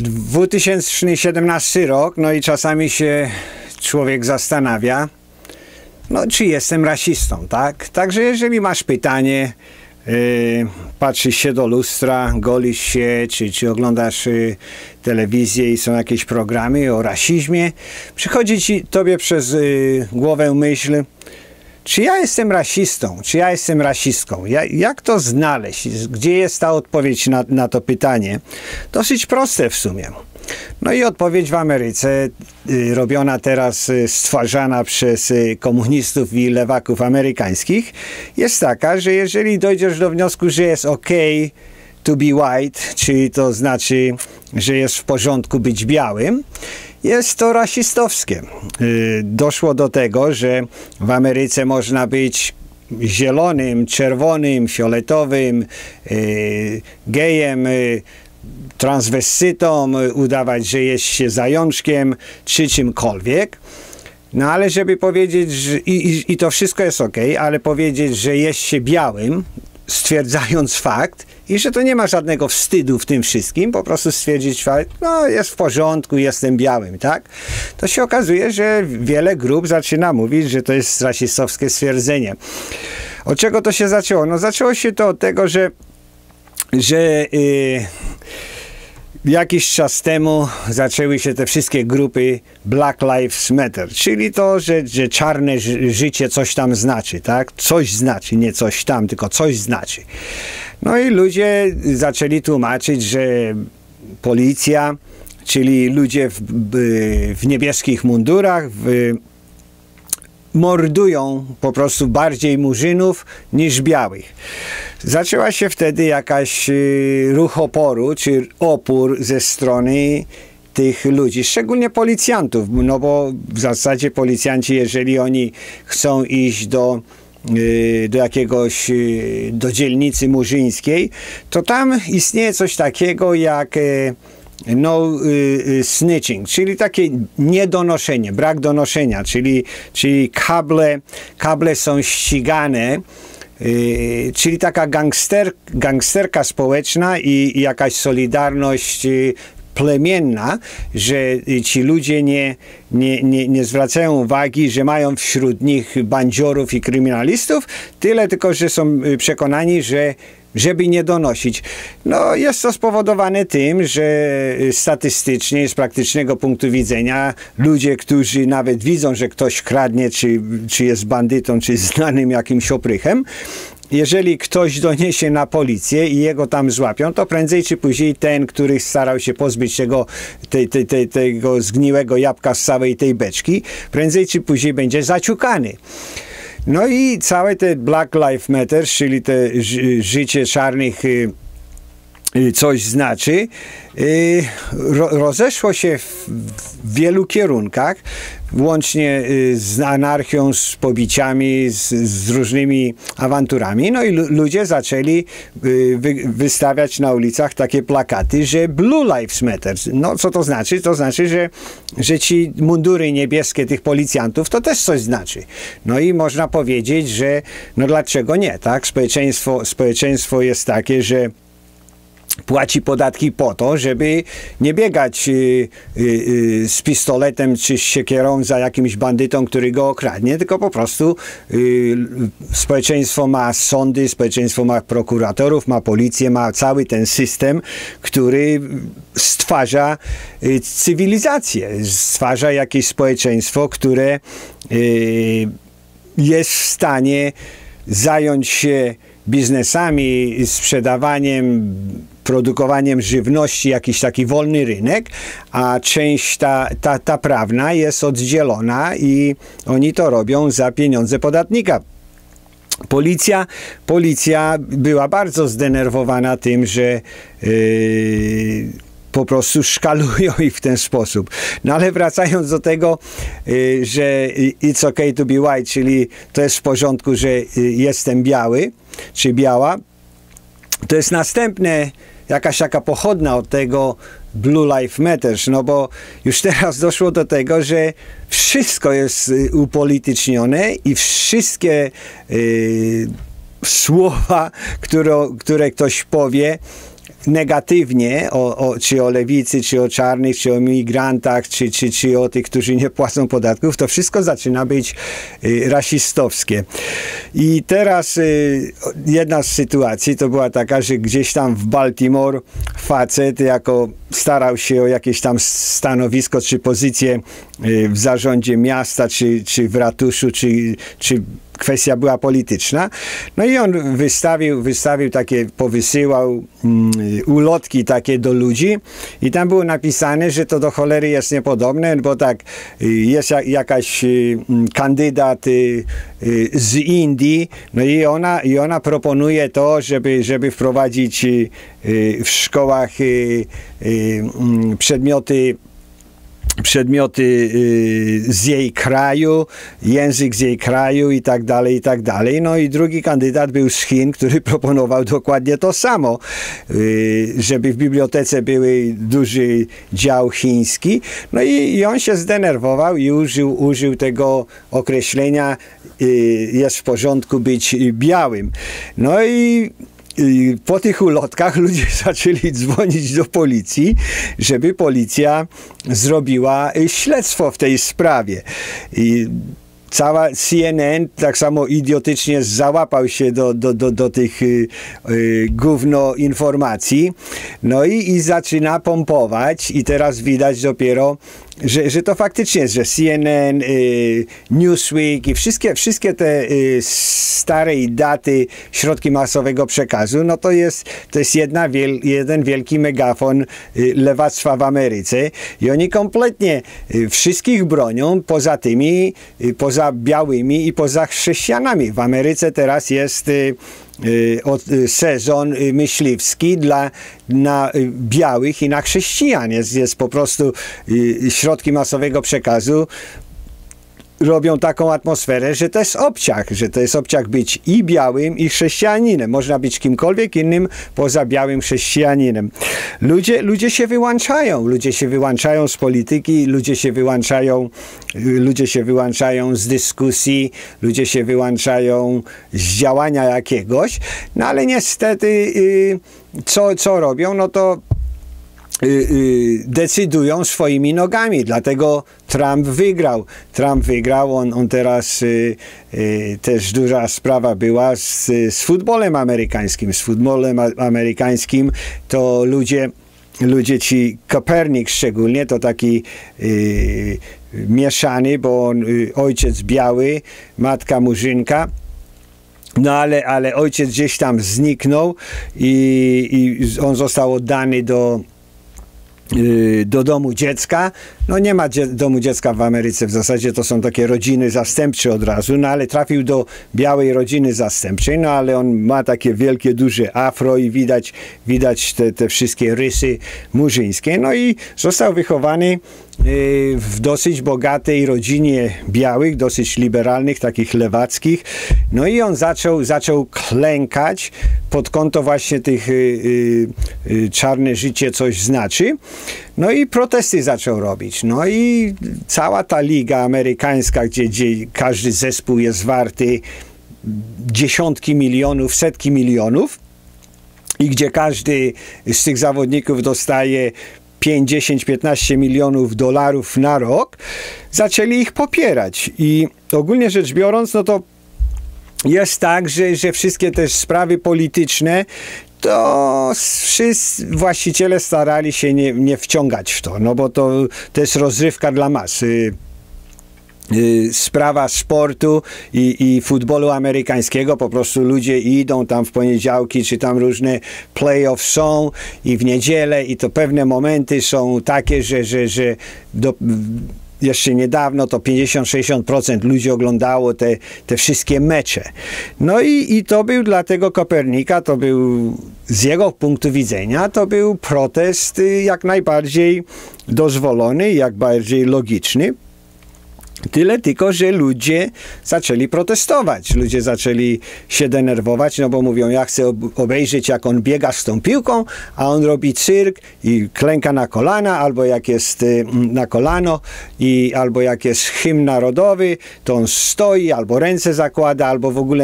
2017 rok, no i czasami się człowiek zastanawia, no czy jestem rasistą, tak? Także jeżeli masz pytanie, patrzysz się do lustra, golisz się, czy oglądasz telewizję i są jakieś programy o rasizmie, przychodzi tobie przez głowę myśl, czy ja jestem rasistą, czy ja jestem rasistką? Jak to znaleźć? Gdzie jest ta odpowiedź na to pytanie? Dosyć proste w sumie. No i odpowiedź w Ameryce, robiona teraz, stwarzana przez komunistów i lewaków amerykańskich, jest taka, że jeżeli dojdziesz do wniosku, że jest ok to be white, czyli to znaczy, że jest w porządku być białym, jest to rasistowskie. Doszło do tego, że w Ameryce można być zielonym, czerwonym, fioletowym, gejem, transwestytą, udawać, że jest się zajączkiem, czy czymkolwiek. No ale żeby powiedzieć, że, i to wszystko jest ok, ale powiedzieć, że jest się białym, stwierdzając fakt i że to nie ma żadnego wstydu w tym wszystkim, po prostu stwierdzić fakt, no jest w porządku, jestem białym, tak? To się okazuje, że wiele grup zaczyna mówić, że to jest rasistowskie stwierdzenie. Od czego to się zaczęło? No zaczęło się to od tego, że jakiś czas temu zaczęły się te wszystkie grupy Black Lives Matter, czyli to, że czarne życie coś tam znaczy, tak? Coś znaczy, nie coś tam, tylko coś znaczy. No i ludzie zaczęli tłumaczyć, że policja, czyli ludzie w niebieskich mundurach, mordują po prostu bardziej murzynów niż białych. Zaczęła się wtedy jakaś ruch oporu, czy opór ze strony tych ludzi, szczególnie policjantów, no bo w zasadzie policjanci, jeżeli oni chcą iść do dzielnicy murzyńskiej, to tam istnieje coś takiego jak no snitching, czyli takie niedonoszenie, brak donoszenia, czyli kable są ścigane, czyli taka gangsterka społeczna i jakaś solidarność plemienna, że ci ludzie nie zwracają uwagi, że mają wśród nich bandziorów i kryminalistów, tyle tylko, że są przekonani, żeby nie donosić. No, jest to spowodowane tym, że statystycznie, z praktycznego punktu widzenia, ludzie, którzy nawet widzą, że ktoś kradnie, czy jest bandytą, czy znanym jakimś oprychem, jeżeli ktoś doniesie na policję i jego tam złapią, to prędzej czy później ten, który starał się pozbyć tego zgniłego jabłka z całej tej beczki, prędzej czy później będzie zaciukany. No i całe te Black Lives Matter, czyli te życie czarnych coś znaczy, rozeszło się w wielu kierunkach, łącznie z anarchią, z pobiciami, z różnymi awanturami. No i ludzie zaczęli wystawiać na ulicach takie plakaty, że Blue Lives Matter. No co to znaczy? To znaczy, że ci mundury niebieskie tych policjantów to też coś znaczy. No i można powiedzieć, że no dlaczego nie, tak? Społeczeństwo jest takie, że płaci podatki po to, żeby nie biegać z pistoletem czy z siekierą za jakimś bandytą, który go okradnie, tylko po prostu społeczeństwo ma sądy, społeczeństwo ma prokuratorów, ma policję, ma cały ten system, który stwarza cywilizację, stwarza jakieś społeczeństwo, które jest w stanie zająć się biznesami, sprzedawaniem, produkowaniem żywności, jakiś taki wolny rynek, a część ta prawna jest oddzielona i oni to robią za pieniądze podatnika. Policja była bardzo zdenerwowana tym, że po prostu szkalują ich w ten sposób. No ale wracając do tego, że it's okay to be white, czyli to jest w porządku, że jestem biały, czy biała, to jest następne, jakaś taka pochodna od tego Blue Lives Matter, no bo już teraz doszło do tego, że wszystko jest upolitycznione i wszystkie słowa, które ktoś powie negatywnie czy o lewicy, czy o czarnych, czy o imigrantach, czy o tych, którzy nie płacą podatków, to wszystko zaczyna być rasistowskie. I teraz jedna z sytuacji to była taka, że gdzieś tam w Baltimore facet starał się o jakieś tam stanowisko, czy pozycję w zarządzie miasta, czy w ratuszu, czy kwestia była polityczna. No i on wystawił takie, powysyłał ulotki takie do ludzi i tam było napisane, że to do cholery jest niepodobne, bo tak jest jakaś kandydat z Indii, no i ona proponuje to, żeby wprowadzić w szkołach przedmioty z jej kraju, język z jej kraju i tak dalej, i tak dalej. No i drugi kandydat był z Chin, który proponował dokładnie to samo, żeby w bibliotece były duży dział chiński. No i on się zdenerwował i użył tego określenia jest w porządku być białym. No i po tych ulotkach ludzie zaczęli dzwonić do policji, żeby policja zrobiła śledztwo w tej sprawie. I cała CNN tak samo idiotycznie załapał się do tych gówno informacji. No i zaczyna pompować i teraz widać dopiero, że to faktycznie jest, że CNN, Newsweek i wszystkie te stare daty środki masowego przekazu, no to jest jeden wielki megafon lewactwa w Ameryce i oni kompletnie wszystkich bronią poza białymi i poza chrześcijanami. W Ameryce teraz jest sezon myśliwski na białych i na chrześcijan. Jest po prostu środki masowego przekazu robią taką atmosferę, że to jest obciach być i białym, i chrześcijaninem. Można być kimkolwiek innym poza białym chrześcijaninem. Ludzie się wyłączają z polityki, ludzie się wyłączają z dyskusji, ludzie się wyłączają z działania jakiegoś, no ale niestety co robią, no to decydują swoimi nogami, dlatego Trump wygrał, on teraz też duża sprawa była z futbolem amerykańskim. Z futbolem amerykańskim to ludzie ci, Kopernik szczególnie, to taki mieszany, bo on, ojciec biały, matka murzynka. No ale ojciec gdzieś tam zniknął i on został oddany do domu dziecka. No nie ma domu dziecka w Ameryce, w zasadzie to są takie rodziny zastępcze od razu, no ale trafił do białej rodziny zastępczej, no ale on ma takie wielkie, duże afro i widać te wszystkie rysy murzyńskie. No i został wychowany w dosyć bogatej rodzinie białych, dosyć liberalnych, takich lewackich. No i on zaczął klękać pod konto właśnie tych czarne życie coś znaczy. No i protesty zaczął robić. No i cała ta liga amerykańska, gdzie każdy zespół jest warty dziesiątki milionów, setki milionów i gdzie każdy z tych zawodników dostaje 5, 10, 15 milionów dolarów na rok, zaczęli ich popierać. I ogólnie rzecz biorąc, no to jest tak, że wszystkie te sprawy polityczne, to wszyscy właściciele starali się nie wciągać w to, no bo to jest rozrywka dla mas. Sprawa sportu i futbolu amerykańskiego, po prostu ludzie idą tam w poniedziałki, czy tam różne playoff są i w niedzielę i to pewne momenty są takie, że jeszcze niedawno to 50-60% ludzi oglądało te wszystkie mecze. No i to był dla tego Kopernika, to był z jego punktu widzenia, to był protest jak najbardziej dozwolony, jak bardziej logiczny. Tyle tylko, że ludzie zaczęli protestować, ludzie zaczęli się denerwować, no bo mówią, ja chcę obejrzeć, jak on biega z tą piłką, a on robi cyrk i klęka na kolana, albo jak jest na kolano, albo jak jest hymn narodowy, to on stoi, albo ręce zakłada, albo w ogóle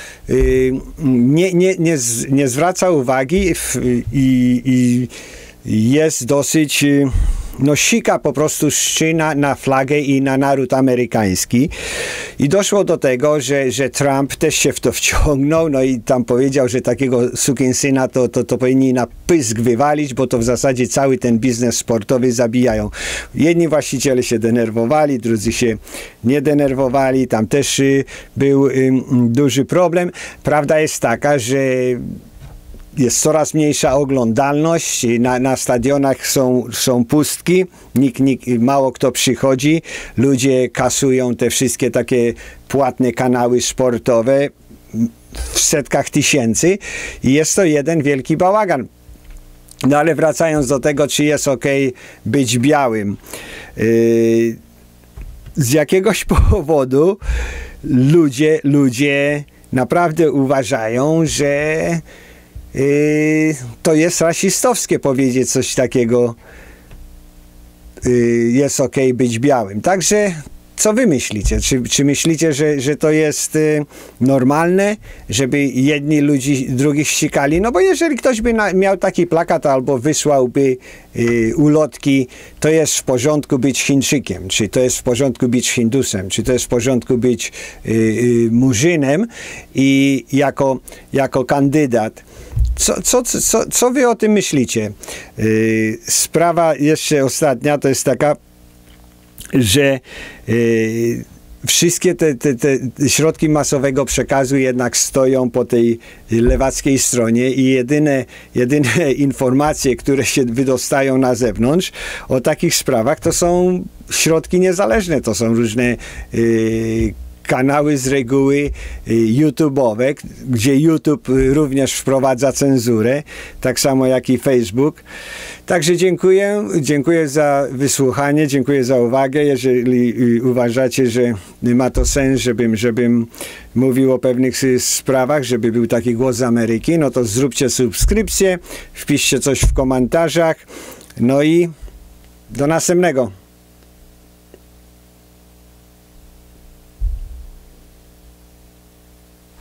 nie zwraca uwagi i jest dosyć... sika po prostu szczyna na flagę i na naród amerykański. I doszło do tego, że Trump też się w to wciągnął, no i tam powiedział, że takiego sukinsyna to powinni na pysk wywalić, bo to w zasadzie cały ten biznes sportowy zabijają. Jedni właściciele się denerwowali, drudzy się nie denerwowali, tam też był duży problem. Prawda jest taka, że jest coraz mniejsza oglądalność, na stadionach są pustki, mało kto przychodzi, ludzie kasują te wszystkie takie płatne kanały sportowe w setkach tysięcy i jest to jeden wielki bałagan. No ale wracając do tego, czy jest ok być białym. Z jakiegoś powodu ludzie naprawdę uważają, że to jest rasistowskie powiedzieć coś takiego, jest ok być białym. Także co wy myślicie? Czy myślicie, że to jest normalne, żeby jedni ludzi drugich ścikali? No bo jeżeli ktoś by miał taki plakat albo wysłałby ulotki, to jest w porządku być Chińczykiem, czy to jest w porządku być Hindusem, czy to jest w porządku być Murzynem i jako kandydat. Co wy o tym myślicie? Sprawa jeszcze ostatnia to jest taka, że wszystkie te środki masowego przekazu jednak stoją po tej lewackiej stronie i jedyne informacje, które się wydostają na zewnątrz o takich sprawach, to są środki niezależne, to są różne kanały z reguły YouTube'owe, gdzie YouTube również wprowadza cenzurę, tak samo jak i Facebook. Także dziękuję za wysłuchanie, dziękuję za uwagę. Jeżeli uważacie, że ma to sens, żebym mówił o pewnych sprawach, żeby był taki głos z Ameryki, no to zróbcie subskrypcję, wpiszcie coś w komentarzach, no i do następnego.